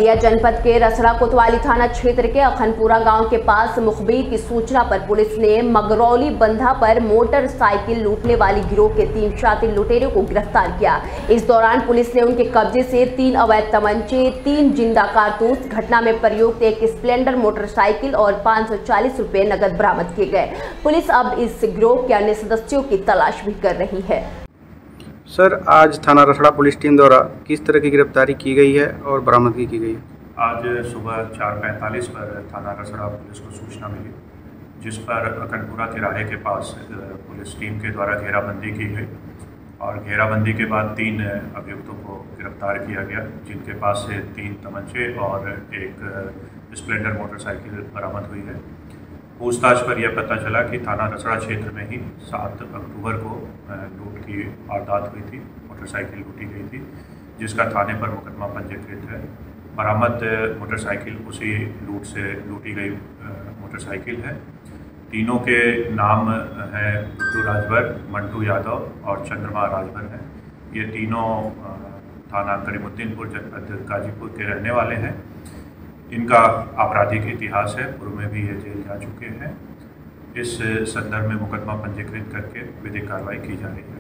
बलिया जनपद के रसड़ा कोतवाली थाना क्षेत्र के अखनपुरा गांव के पास मुखबिर की सूचना पर पुलिस ने मगरौली बंधा पर मोटरसाइकिल लूटने वाली गिरोह के 3 शातिर लुटेरों को गिरफ्तार किया। इस दौरान पुलिस ने उनके कब्जे से 3 अवैध तमंचे, 3 जिंदा कारतूस, घटना में प्रयुक्त एक स्प्लेंडर मोटरसाइकिल और 540 रुपए नकद बरामद किए गए। पुलिस अब इस गिरोह के अन्य सदस्यों की तलाश भी कर रही है। सर, आज थाना रसड़ा पुलिस टीम द्वारा किस तरह की गिरफ्तारी की गई है और बरामदगी की गई है? आज सुबह 4:45 पर थाना रसड़ा पुलिस को सूचना मिली, जिस पर अखनपुरा तिराहे के पास पुलिस टीम के द्वारा घेराबंदी की गई और घेराबंदी के बाद 3 अभियुक्तों को गिरफ्तार किया गया, जिनके पास से 3 तमंचे और एक स्प्लेंडर मोटरसाइकिल बरामद हुई है। पूछताछ पर यह पता चला कि थाना रसड़ा क्षेत्र में ही 7 अक्टूबर को लूट की वारदात हुई थी, मोटरसाइकिल लूटी गई थी, जिसका थाने पर मुकदमा पंजीकृत है। बरामद मोटरसाइकिल उसी लूट से लूटी गई मोटरसाइकिल है। तीनों के नाम हैं गुड्डू राजभर, मंटू यादव और चंद्रमा राजभर हैं। ये तीनों थाना करीमुद्दीनपुर जनपद गाजीपुर के रहने वाले हैं। इनका आपराधिक इतिहास है, पूर्व में भी ये जेल जा चुके हैं। इस संदर्भ में मुकदमा पंजीकृत करके विधिक कार्रवाई की जा रही है।